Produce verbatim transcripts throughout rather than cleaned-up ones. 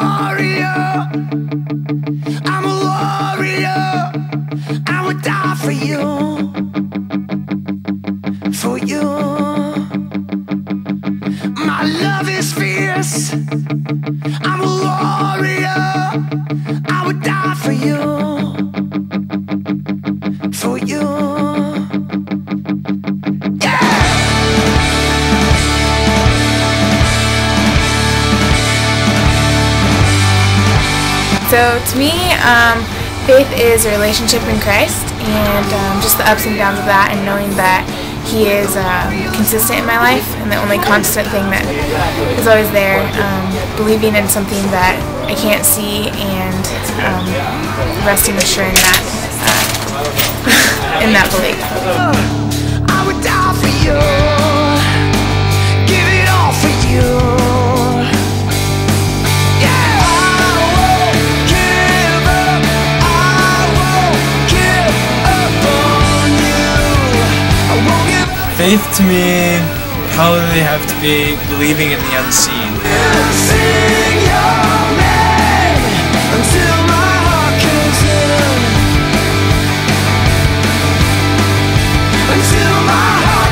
warrior. I'm a warrior. I would die for you. For you. My love is fierce. I'm a warrior. I would die for you. For you. So to me, um, faith is a relationship in Christ, and um, just the ups and downs of that, and knowing that He is um, consistent in my life, and the only constant thing that is always there, um, believing in something that I can't see, and um, resting assured in that, uh, in that belief. I would die for you. Give it all for you. Faith to me probably have to be believing in the unseen. Sing your name until my heart gives in. Until my heart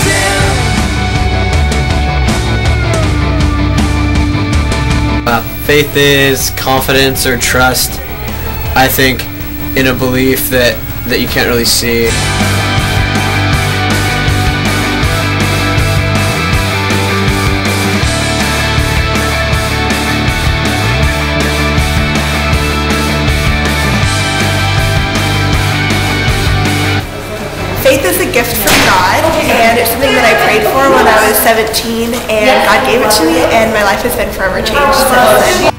gives in. Uh, faith is confidence or trust, I think, in a belief that, that you can't really see. Faith is a gift from God, and it's something that I prayed for when I was seventeen, and God gave it to me, and my life has been forever changed since then.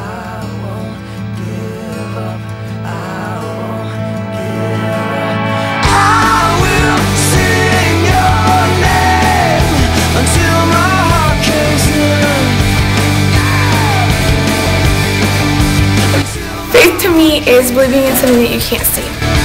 Faith to me is believing in something that you can't see.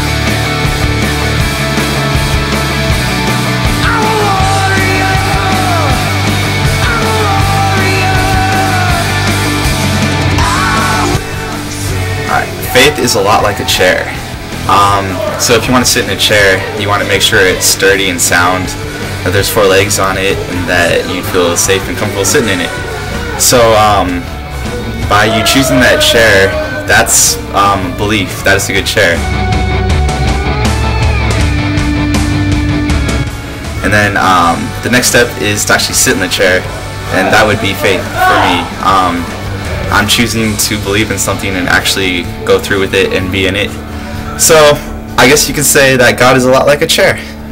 Faith is a lot like a chair. Um, so if you want to sit in a chair, you want to make sure it's sturdy and sound, that there's four legs on it, and that you feel safe and comfortable sitting in it. So um, by you choosing that chair, that's um, belief. That is a good chair. And then um, the next step is to actually sit in the chair, and that would be faith for me. Um, I'm choosing to believe in something and actually go through with it and be in it. So I guess you could say that God is a lot like a chair.